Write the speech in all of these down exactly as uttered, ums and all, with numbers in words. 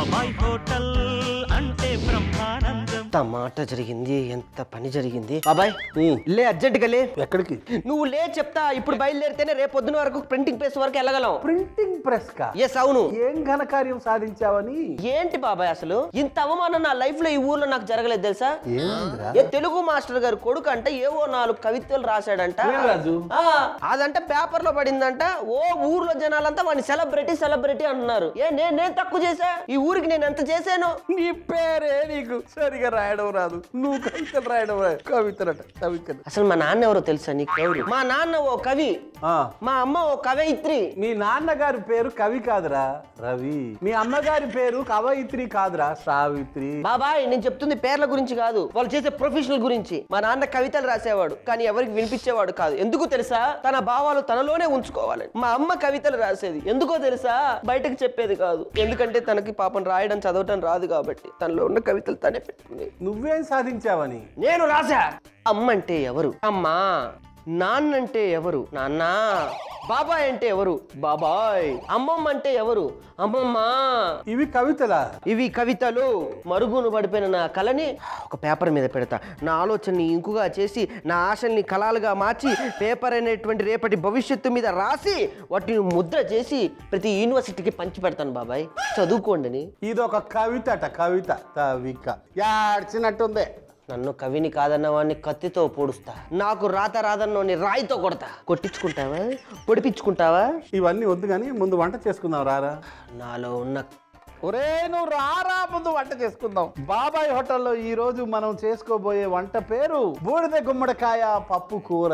బాబాయ్ హోటల్ అంటే బ్రహ్మానందం. ఎంత మాట జరిగింది, ఎంత పని జరిగింది. బాబాయ్ లే, అర్జెంట్ గా లే. ఎక్కడికి? నువ్వు లే చెప్తా. ఇప్పుడు బయలుదేరితేనే రేపు పొద్దున వరకు ప్రింటింగ్ ప్రెస్ వరకు వెళ్ళగలం. ప్రింటింగ్ ప్రెస్ కా? ఎస్, అవును. ఏం ఘనకార్యం సాధించావని? ఏంటి బాబాయ్ అసలు ఇంత అవమానం నా లైఫ్ లో ఈ ఊర్లో నాకు జరగలేదు తెలుసా? ఏ తెలుగు మాస్టర్ గారు కొడుకు అంటే ఏవో నాలుగు కవితలు రాశాడంట. అదంటే పేపర్ లో పడిందంట. ఓ ఊర్లో జనాలంతా వాడిని సెలబ్రిటీ సెలబ్రిటీ అంటున్నారు. ఏ నేను నేను తక్కువ చేశా? ఈ ఊరికి నేను ఎంత చేశాను? నీ పేరే నీకు సరిగా రాయడం రాదు, నువ్వు కవితలు రాయడం రాదు. కవితలట కవితలు. అసలు మా నాన్న ఎవరో తెలుసా నీకు? మా నాన్న ఓ కవి, మా అమ్మ ఓ కవయిత్రి. మీ నాన్నగారి పేరు కవి కాదురా రవి, మీ అమ్మగారి పేరు కవయిత్రి కాదురా సావిత్రి. బాబాయ్ నేను చెప్తుంది పేర్ల గురించి కాదు, వాళ్ళు చేసే ప్రొఫెషనల్ గురించి. మా నాన్న కవితలు రాసేవాడు కానీ ఎవరికి వినిపించేవాడు కాదు. ఎందుకు తెలుసా? తన భావాలు తనలోనే ఉంచుకోవాలని. మా అమ్మ కవితలు రాసేది ఎందుకో తెలుసా? బయటకు చెప్పేది కాదు. ఎందుకంటే తనకి పాపం రాయడం చదవటం రాదు కాబట్టి తనలో ఉన్న కవితలు తనే పెట్టుకునేది. నువ్వేం సాధించావని? నేను రాసా. అమ్మ అంటే ఎవరు? అమ్మా. నాన్నంటే ఎవరు? నాన్న. బాబాయ్ అంటే ఎవరు? బాబాయ్. అమ్మమ్మ అంటే ఎవరు? అమ్మమ్మ. ఇవి కవితలా? ఇవి కవితలు. మరుగును పడిపోయిన నా కళని ఒక పేపర్ మీద పెడతా. నా ఆలోచనని ఇంకుగా చేసి నా ఆశల్ని కళలుగా మార్చి పేపర్ అనేటువంటి రేపటి భవిష్యత్తు మీద రాసి వాటిని ముద్ర చేసి ప్రతి యూనివర్సిటీకి పంచి పెడతాను బాబాయ్, చదువుకోండి. ఇది ఒక కవిత అట, కవిత. కవిక యాడ్చినట్టుంది. నన్ను కవిని కాదన్న వాడిని కత్తితో పొడుస్తా. నాకు రాత రాదన్నోని రాయితో కొడతా. కొట్టించుకుంటావా? పొడిపించుకుంటావా? ఇవన్నీ వద్దు కానీ ముందు వంట చేసుకుందాం రారా. నాలో ఉన్న ఒరే నువ్వు రారా, ముందు వంట చేసుకుందాం. బాబాయ్ హోటల్లో ఈ రోజు మనం చేసుకోబోయే వంట పేరు బూడిద గుమ్మడికాయ పప్పు కూర.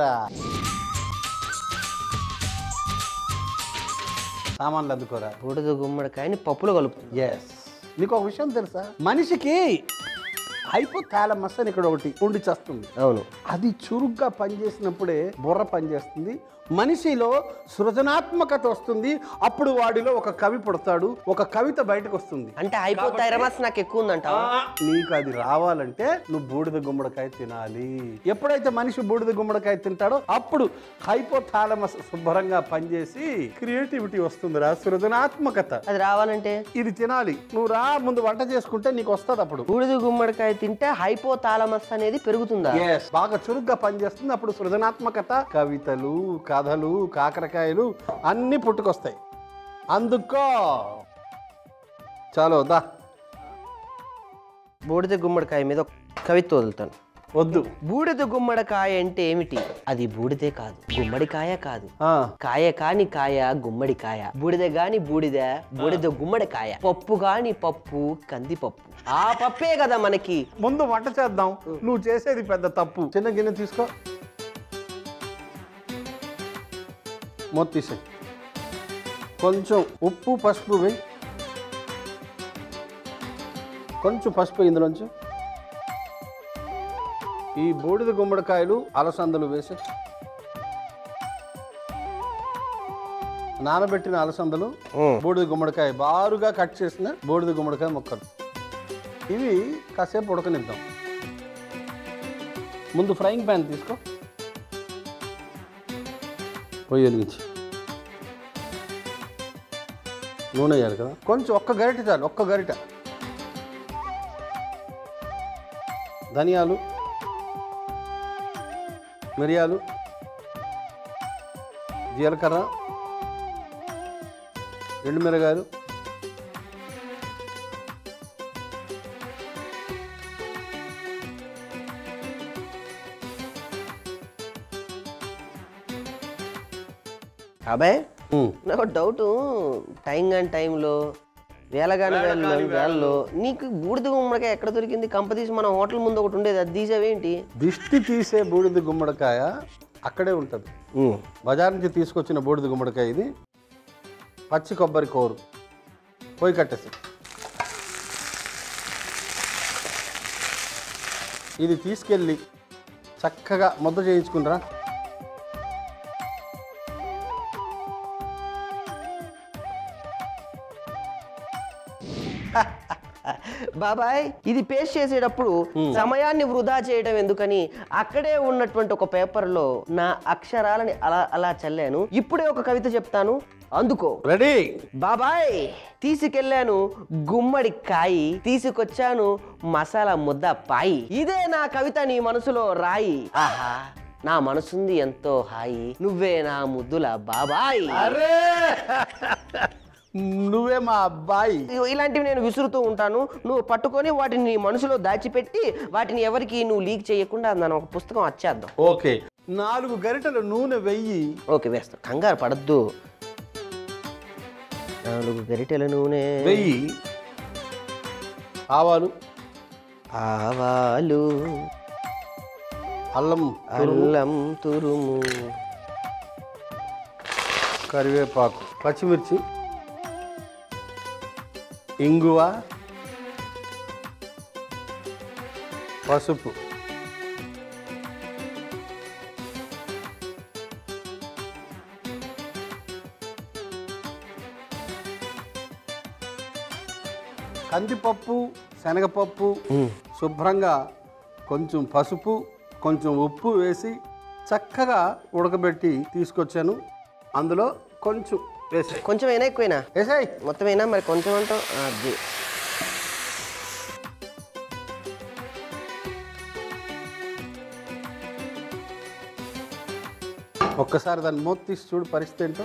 సామాన్లు అందుకోరా. బూడిద గుమ్మడికాయని పప్పులో కలుపు. ఎస్. నీకు ఒక విషయం తెలుసా? మనిషికి హైపోథాలమస్ అని ఇక్కడ ఒకటి ఉండి చేస్తుంది. అవును. అది చురుగ్గా పనిచేసినప్పుడే బుర్ర పనిచేస్తుంది, మనిషిలో సృజనాత్మకత వస్తుంది. అప్పుడు వాడిలో ఒక కవి పుడతాడు, ఒక కవిత బయటకు వస్తుంది. అంటే హైపోథైరమస్ నాకు ఎక్కువ ఉందంట. నీకు అది రావాలంటే నువ్వు బూడిద గుమ్మడికాయ తినాలి. ఎప్పుడైతే మనిషి బూడిద గుమ్మడికాయ తింటాడో అప్పుడు హైపోథాలమస్ శుభ్రంగా పనిచేసి క్రియేటివిటీ వస్తుందిరా, సృజనాత్మకత. అది రావాలంటే ఇది తినాలి. నువ్వు రా, ముందు వంట చేసుకుంటే నీకు వస్తుంది. అప్పుడు బూడిద గుమ్మడికాయ తింటే హైపోథాలమస్ అనేది పెరుగుతుందా? బాగా చురుగ్గా పనిచేస్తుంది. అప్పుడు సృజనాత్మకత, కవితలు, కథలు, కాకరకాయలు అన్ని పుట్టుకొస్తాయి. అందుకో చాలు దా. బూడిద గుమ్మడికాయ మీద కవిత్వం వదులుతాను. వద్దు. బూడిద గుమ్మడికాయ అంటే ఏమిటి? అది బూడిదే కాదు, గుమ్మడికాయ కాదు. కాయ కాని కాయ గుమ్మడికాయ. బూడిద గాని బూడిద, బూడిద గుమ్మడికాయ. పప్పు గాని పప్పు, కందిపప్పు. ఆ పప్పే కదా మనకి. ముందు వంట చేద్దాం. నువ్వు చేసేది పెద్ద తప్పు. చిన్న గిన్నె తీసుకో, మూత తీసే. కొంచెం ఉప్పు పసుపు వేయి. కొంచెం పసుపు ఇందులోంచి. ఈ బూడిద గుమ్మడికాయలు అలసందలు వేసి, నానబెట్టిన అలసందలు, బూడిద గుమ్మడికాయ బారుగా కట్ చేసిన బూడిద గుమ్మడికాయ ముక్కలు, ఇవి కాసేపు ఉడకనిద్దాం. ముందు ఫ్రైయింగ్ ప్యాన్ తీసుకో, పొయ్యి వెలిగించి నూనె వేయాలి కదా. కొంచెం ఒక్క గరిట చాలు, ఒక్క గరిట. ధనియాలు, మిరియాలు, జీలకర్ర, ఎండుమిరగాయలు, అబ్బాయి నాకు డౌట్, టైం కాని టైంలో వేలగాని వేలలో వేలలో నీకు బూడిద గుమ్మడికాయ ఎక్కడ దొరికింది? కంపతీసి మన హోటల్ ముందు ఒకటి ఉండేది, అది తీసేవేంటి? దిష్టి తీసే బూడిద గుమ్మడికాయ అక్కడే ఉంటుంది. బజార్ నుంచి తీసుకొచ్చిన బూడిద గుమ్మడికాయ ఇది. పచ్చి కొబ్బరి కూరు పోయి కట్టేసి ఇది తీసుకెళ్ళి చక్కగా ముద్ద చేయించుకునిరా. బాబాయ్ ఇది పేస్ట్ చేసేటప్పుడు సమయాన్ని వృధా చేయడం ఎందుకని అక్కడే ఉన్నటువంటి ఒక పేపర్ లో నా అక్షరాలని అలా అలా చల్లాను. ఇప్పుడే ఒక కవిత చెప్తాను, అందుకో. రెడీ బాబాయ్ తీసుకెళ్లాను గుమ్మడి కాయి, తీసుకొచ్చాను మసాలా ముద్ద పాయి, ఇదే నా కవిత నీ మనసులో రాయి. ఆహా నా మనసుంది ఎంతో హాయి, నువ్వే నా ముద్దుల బాబాయ్. అరే నువ్వే మా అబ్బాయి. ఇలాంటివి నేను విసురుతూ ఉంటాను, నువ్వు పట్టుకొని వాటిని నీ మనసులో దాచిపెట్టి వాటిని ఎవరికి నువ్వు లీక్ చేయకుండా మనం ఒక పుస్తకం వచ్చేద్దాం. ఓకే, నాలుగు గరిటెలు నూనె వెయ్యి. ఓకే వేస్తాం, కంగారు పడద్దు. నాలుగు గరిటెల నూనె వెయ్యి. ఆవాలు ఆవాలు అల్లం అల్లం తురుము కరివేపాకు పచ్చిమిర్చి ఇంగువ పసుపు కందిపప్పు శనగపప్పు శుభ్రంగా కొంచెం పసుపు కొంచెం ఉప్పు వేసి చక్కగా ఉడకబెట్టి తీసుకొచ్చాను. అందులో కొంచెం వేసాయి. కొంచెం అయినా ఎక్కువైనా వేసాయి మొత్తం అయినా మరి కొంచెం అంటావు. అది ఒక్కసారి దాన్ని మూత తీసి చూడు పరిస్థితి ఏంటో.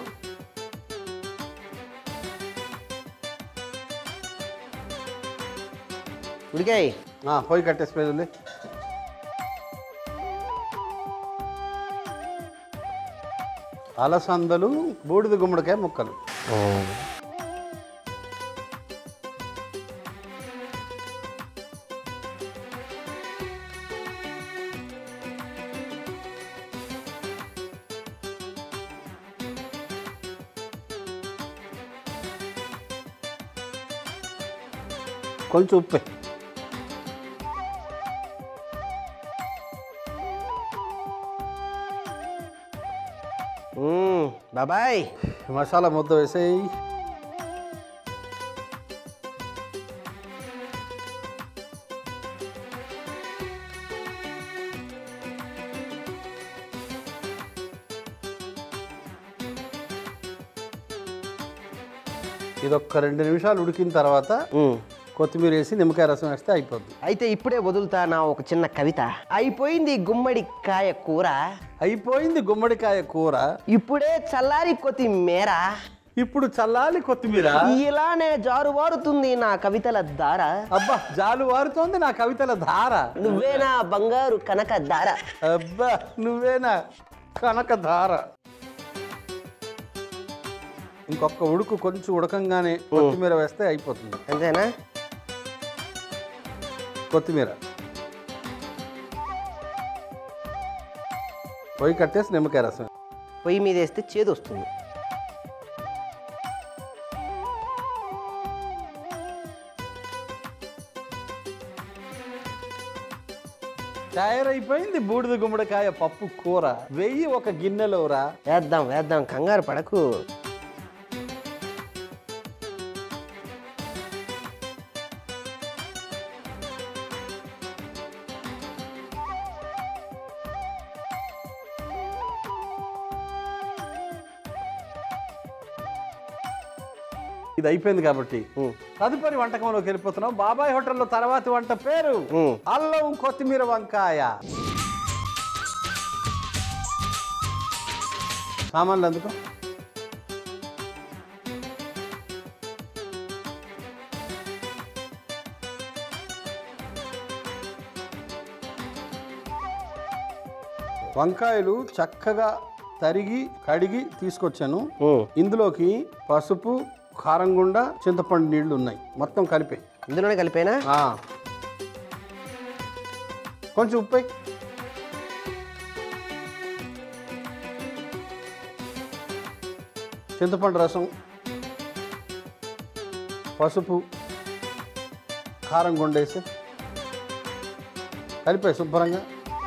ఉడికాయి. పొయ్యి కట్టేసి పేదలే. అలసందలు బూడిద గుమ్మడికాయ ముక్కలు. కొంచెం ఉప్పే. బాబాయ్ మసాలా ముద్ద వేసేయి. ఇదొక్క రెండు నిమిషాలు ఉడికిన తర్వాత కొత్తిమీర వేసి నిమ్మకాయ రసం వేస్తే అయిపోద్ది. అయితే ఇప్పుడే వదులుతా నా ఒక చిన్న కవిత. అయిపోయింది గుమ్మడికాయ కూర, అయిపోయింది గుమ్మడికాయ కూర, ఇప్పుడే చల్లారి కొత్తిమీర, ఇప్పుడు చల్లాలి కొత్తిమీర, ఇలానే జారువారుతుంది నా కవితల ధార. అబ్బా జాలు వారుతోంది నా కవితల ధార, నువ్వేనా బంగారు కనక ధార. అబ్బా నువ్వేనా కనక ధార. ఇంకొక ఉడుకు కొంచెం ఉడకంగానే కొత్తిమీర వేస్తే అయిపోతుంది. అంతేనా? కొత్తిమీర పొయ్యి కట్టేసి నిమ్మకాయ రసం. పొయ్యి మీద వేస్తే చేదు వస్తుంది. తయారైపోయింది బూడిద గుమ్మడికాయ పప్పు కూర. వెయ్యి ఒక గిన్నెలో రా. వేద్దాం వేద్దాం, కంగారు పడకు. ఇది అయిపోయింది కాబట్టి తదుపరి వంటకంలోకి వెళ్ళిపోతున్నాం. బాబాయ్ హోటల్లో తర్వాతి వంట పేరు అల్లం కొత్తిమీర వంకాయ. సామాన్లు అందుకో. వంకాయలు చక్కగా తరిగి కడిగి తీసుకొచ్చాను. ఇందులోకి పసుపు కారం గుండా చింతపండు నీళ్లు ఉన్నాయి, మొత్తం కలిపే. ఇందులోనే కలిపేనా? కొంచెం ఉప్పు, చింతపండు రసం, పసుపు కారం గుండేసి కలిపే శుభ్రంగా.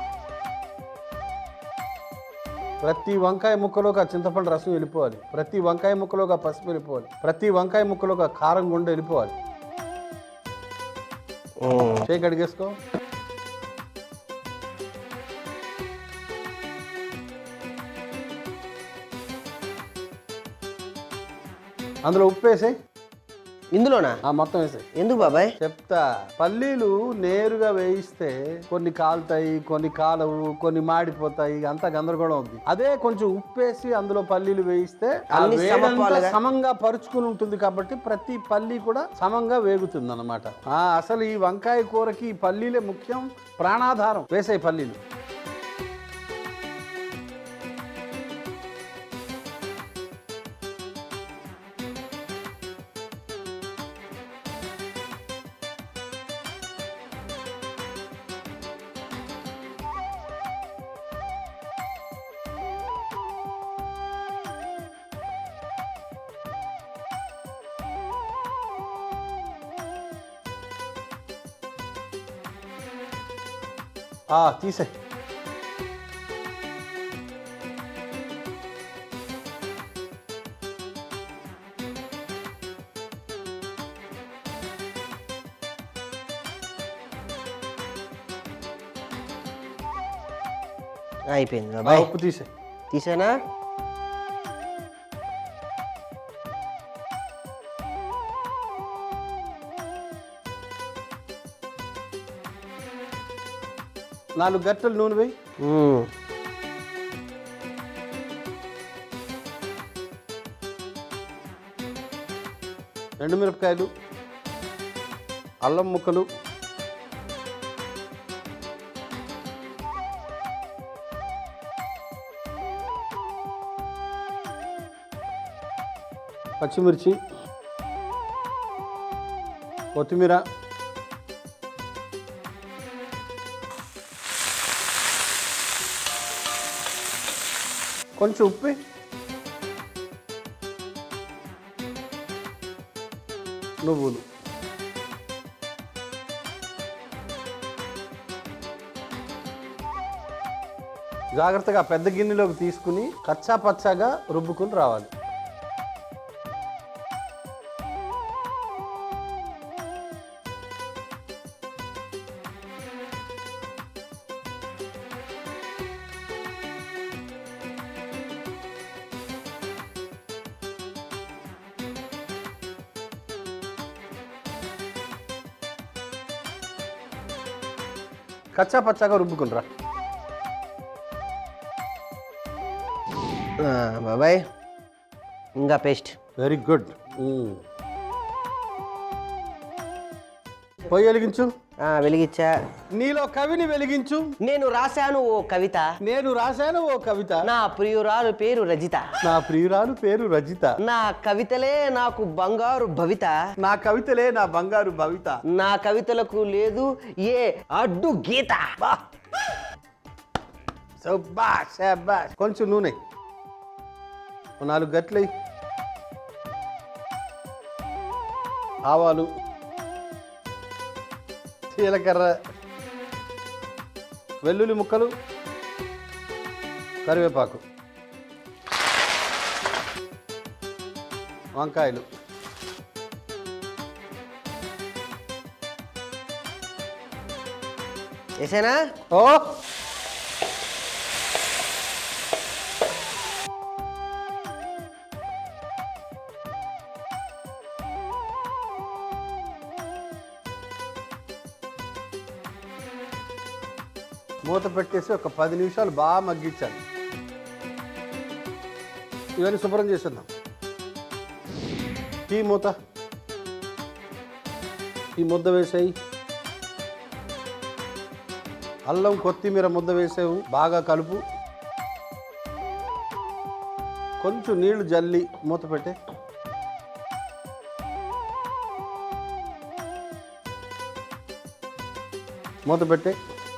ప్రతి వంకాయ ముక్కలోకి ఆ చింతపండు రసం వెళ్ళిపోవాలి, ప్రతి వంకాయ ముక్కలోకి ఆ పసుపు వెళ్ళిపోవాలి, ప్రతి వంకాయ ముక్కలోకి ఆ కారం గుండె వెళ్ళిపోవాలి. చేయి కడిగేసుకో. అందులో ఉప్పు వేసాయి. ఇందులోనా? మొత్తం వేసాయి. ఎందుకు బాబాయ్? చెప్తా. పల్లీలు నేరుగా వేయిస్తే కొన్ని కాలుతాయి, కొన్ని కాలవు, కొన్ని మాడిపోతాయి, అంతా గందరగోళం అవుతుంది. అదే కొంచెం ఉప్పేసి అందులో పల్లీలు వేయిస్తే సమంగా పరుచుకుని ఉంటుంది కాబట్టి ప్రతి పల్లీ కూడా సమంగా వేగుతుంది అన్నమాట. అసలు ఈ వంకాయ కూరకి ఈ పల్లీలే ముఖ్యం, ప్రాణాధారం. వేసాయి పల్లీలు. తీసే. అయిపోయింది బాబాయ్. ఉప్పు తీసే. తీసేనా? నాలుగు గంటలు నూనె వేయి. రెండు మిరపకాయలు, అల్లం ముక్కలు, పచ్చిమిర్చి, కొత్తిమీర, కొంచెం ఉప్పు, నువ్వులు. జాగ్రత్తగా పెద్ద గిన్నెలోకి తీసుకుని కచ్చా పచ్చాగా రుబ్బుకుని రావాలి. కచ్చా పచ్చాగా రుబ్బుకునిరా బాబాయ్. ఇంకా పేస్ట్. Very good. పొయ్యి వెలిగించు. వెలిగించా. నీలో కవిని వెలిగించు. నేను రాశాను ఓ కవిత. నేను రాశాను ఓ కవిత. నా ప్రియురాలు పేరు రజిత. నా ప్రియురాలు పేరు రజిత. నా కవితలే నాకు బంగారు భవిత. నా కవితలే నా బంగారు భవిత. నా కవితలకు లేదు ఏ అడ్డు గీత. కొంచెం నూనె, నాలుగు గట్లయి, ఆవాలు, జీలకర్ర, వెల్లుల్లి ముక్కలు, కరివేపాకు, వంకాయలు, వేసేనా? ఓ మూత పెట్టేసి ఒక పది నిమిషాలు బాగా మగ్గించాలి. ఇవన్నీ శుభ్రం చేసేద్దాం. ఈ మూత, ఈ ముద్ద వేసాయి, అల్లం కొత్తిమీర ముద్ద వేసావు, బాగా కలుపు. కొంచెం నీళ్లు జల్లి మూత పెట్టే. మూత పెట్టే.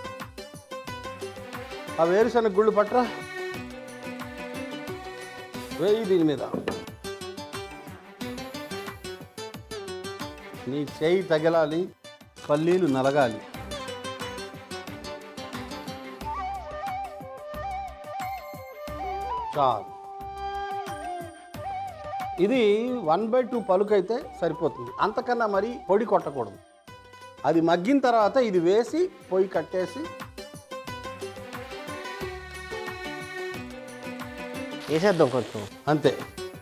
ఆ వేరుశనగ గుళ్ళు పట్రా, వేయి దీని మీద. నీ చేయి తగలాలి, పల్లీలు నలగాలి. చాలు. ఇది వన్ బై టూ పలుకు అయితే సరిపోతుంది, అంతకన్నా మరి పొడి కొట్టకూడదు. అది మగ్గిన తర్వాత ఇది వేసి పొయ్యి కట్టేసి వేసేద్దాం కొంచెం అంతే.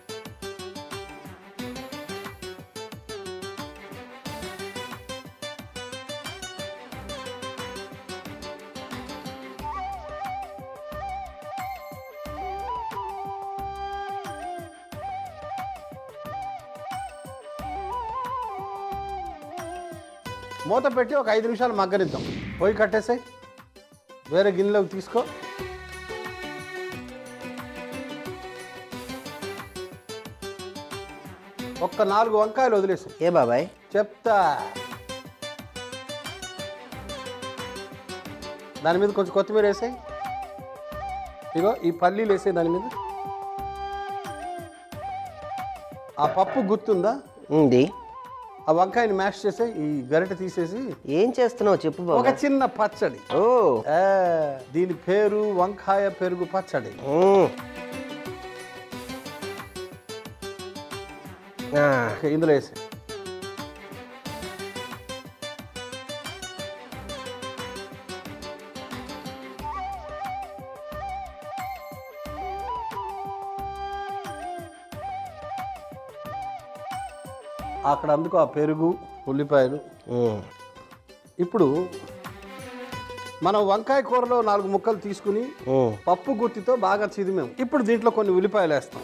మూత పెట్టి ఒక ఐదు నిమిషాలు మగ్గనిద్దాం. పొయ్యి కట్టేసాయి, వేరే గిన్నెలోకి తీసుకో. ఒక్క నాలుగు వంకాయలు వదిలేసాయి. ఏ బాబాయ్ చెప్తా. దాని మీద కొంచెం కొత్తిమీర వేసాయి. ఇగో ఈ పల్లీలు వేసాయి దాని మీద. ఆ పప్పు గుర్తుందా? ఉంది. ఆ వంకాయని మ్యాష్ చేసి ఈ గరిటె తీసేసి ఏం చేస్తున్నావు చెప్పు బాబు. ఒక చిన్న పచ్చడి. ఓ దీని పేరు వంకాయ పెరుగు పచ్చడి. ఇందులో వేసి అక్కడ అందుకు ఆ పెరుగు ఉల్లిపాయలు. ఇప్పుడు మనం వంకాయ కూరలో నాలుగు ముక్కలు తీసుకుని పప్పు గుత్తితో బాగా చిదిమాము. ఇప్పుడు దీంట్లో కొన్ని ఉల్లిపాయలు వేస్తాం,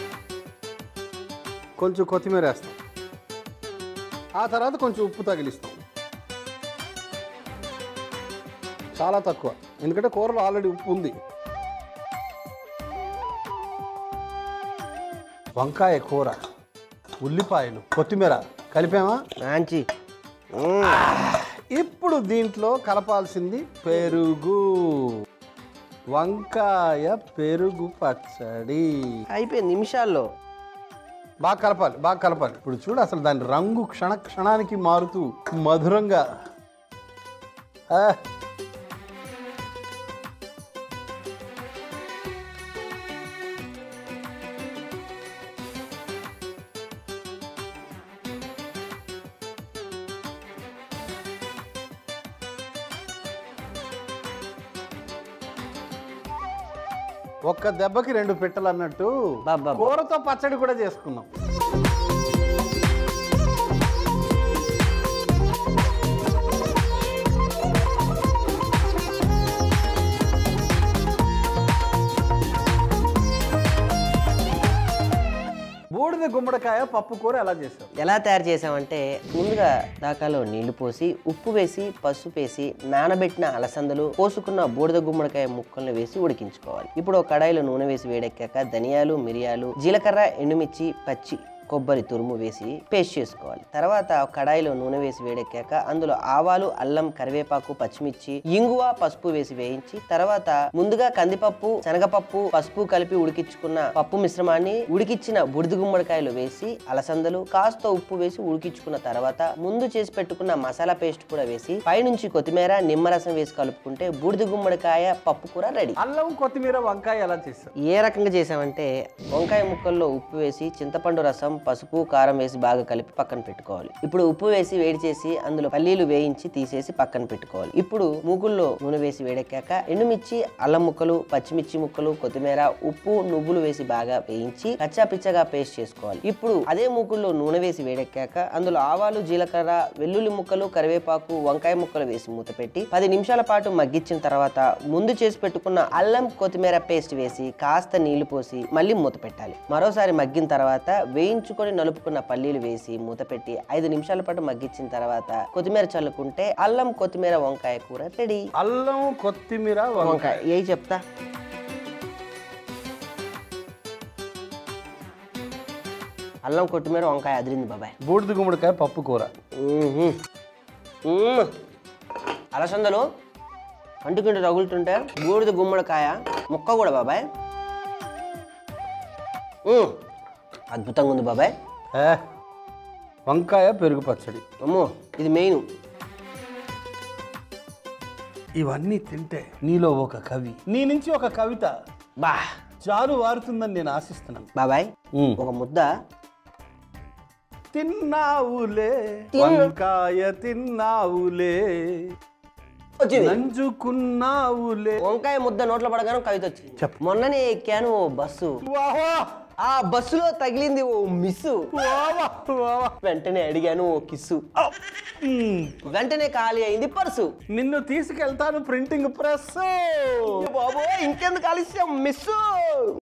కొంచెం కొత్తిమీర వేస్తాం, ఆ తర్వాత కొంచెం ఉప్పు తగిలిస్తాం. చాలా తక్కువ, ఎందుకంటే కూరలో ఆల్రెడీ ఉప్పు ఉంది. వంకాయ కూర, ఉల్లిపాయలు, కొత్తిమీర కలిపామా? మంచి. ఇప్పుడు దీంట్లో కలపాల్సింది పెరుగు. వంకాయ పెరుగు పచ్చడి అయిపోయింది నిమిషాల్లో. బాగా కలపాలి, బాగా కలపాలి. ఇప్పుడు చూడు అసలు దాని రంగు క్షణ క్షణానికి మారుతూ మధురంగా. ఒక్క దెబ్బకి రెండు పిట్టలు అన్నట్టు కూరతో పచ్చడి కూడా చేసుకున్నాం. బూడిద గుమ్మడికాయ పప్పు కూర ఎలా చేసాం? ఎలా తయారు చేసామంటే ముందుగా దాకాలో నీళ్లు పోసి ఉప్పు వేసి పసుపు వేసి నానబెట్టిన అలసందలు కోసుకున్న బూడిద గుమ్మడికాయ ముక్కలను వేసి ఉడికించుకోవాలి. ఇప్పుడు ఒక కడాయిలో నూనె వేసి వేడెక్కాక ధనియాలు, మిరియాలు, జీలకర్ర, ఎండుమిర్చి, పచ్చి కొబ్బరి తురుము వేసి పేస్ట్ చేసుకోవాలి. తర్వాత కడాయిలో నూనె వేసి వేడెక్కాక అందులో ఆవాలు, అల్లం, కరివేపాకు, పచ్చిమిర్చి, ఇంగువ, పసుపు వేసి వేయించి తర్వాత ముందుగా కందిపప్పు, శనగపప్పు, పసుపు కలిపి ఉడికించుకున్న పప్పు మిశ్రమాన్ని ఉడికించిన బూడిద గుమ్మడికాయలు వేసి అలసందలు కాస్త ఉప్పు వేసి ఉడికించుకున్న తర్వాత ముందు చేసి పెట్టుకున్న మసాలా పేస్ట్ కూడా వేసి పైనుంచి కొత్తిమీర, నిమ్మరసం వేసి కలుపుకుంటే బూడిద గుమ్మడికాయ పప్పు కూర రెడీ. అల్లం, కొత్తిమీర, వంకాయ ఎలా చేసాం? ఏ రకంగా చేసామంటే వంకాయ ముక్కల్లో ఉప్పు వేసి చింతపండు రసం, పసుపు, కారం వేసి బాగా కలిపి పక్కన పెట్టుకోవాలి. ఇప్పుడు ఉప్పు వేసి వేడి చేసి అందులో పల్లీలు వేయించి తీసేసి పక్కన పెట్టుకోవాలి. ఇప్పుడు మూగుల్లో నూనె వేసి వేడెక్కాక ఎండుమిర్చి, అల్లం ముక్కలు, పచ్చిమిర్చి ముక్కలు, కొత్తిమీర, ఉప్పు, నువ్వులు వేసి బాగా వేయించి కచ్చా పిచ్చగా పేస్ట్ చేసుకోవాలి. ఇప్పుడు అదే మూగుల్లో నూనె వేసి వేడెక్కాక అందులో ఆవాలు, జీలకర్ర, వెల్లుల్లి ముక్కలు, కరివేపాకు, వంకాయ ముక్కలు వేసి మూత పెట్టి పది నిమిషాల పాటు మగ్గించిన తర్వాత ముందు చేసి పెట్టుకున్న అల్లం, కొత్తిమీర పేస్ట్ వేసి కాస్త నీళ్లు పోసి మళ్ళీ మూత పెట్టాలి. మరోసారి మగ్గిన తర్వాత వేయించుకొని నలుపుకున్న పల్లీలు వేసి మూత పెట్టి ఐదు నిమిషాల పాటు మగ్గించిన తర్వాత కొత్తిమీర చల్లుకుంటే అల్లం, కొత్తిమీర, వంకాయ కూర రెడీ. అల్లం, కొత్తిమీర, వంకాయ ఏ చెప్తా. అల్లం, కొత్తిమీర, వంకాయ అదిరింది బాబాయ్. బూడిద గుమ్మడికాయ పప్పు కూర. అలసందలు అంటుకుంటూ రగులుతుంటే బూడిద గుమ్మడికాయ ముక్క కూడా బాబాయ్ అద్భుతంగా ఉంది బాబాయ్. వంకాయ పెరుగు పచ్చడి అమ్మో ఇది మెయిన్. ఇవన్నీ తింటే నీలో ఒక కవి, నీ నుంచి ఒక కవిత బా చాలు వారుతుందని నేను ఆశిస్తున్నాను బాబాయ్. ఒక ముద్ద తిన్నావులే తిన్న- వంకాయ తిన్నావులే వచ్చింది నంజుకున్నావులే. వంకాయ ముద్ద నోట్లో పడగానే కవిత వచ్చింది. చెప్పు. మొన్ననే ఎక్కాను ఓ బస్సు, వావా, ఆ బస్సులో తగిలింది ఓ మిస్సు, వావా, వావా. వెంటనే అడిగాను ఓ కిస్సు, మ్మ్. వెంటనే ఖాళీ అయింది పర్సు. నిన్ను తీసుకెళ్తాను ప్రింటింగ్ ప్రెస్. బాబో ఇంకెందుకు ఆలస్యం మిస్సు.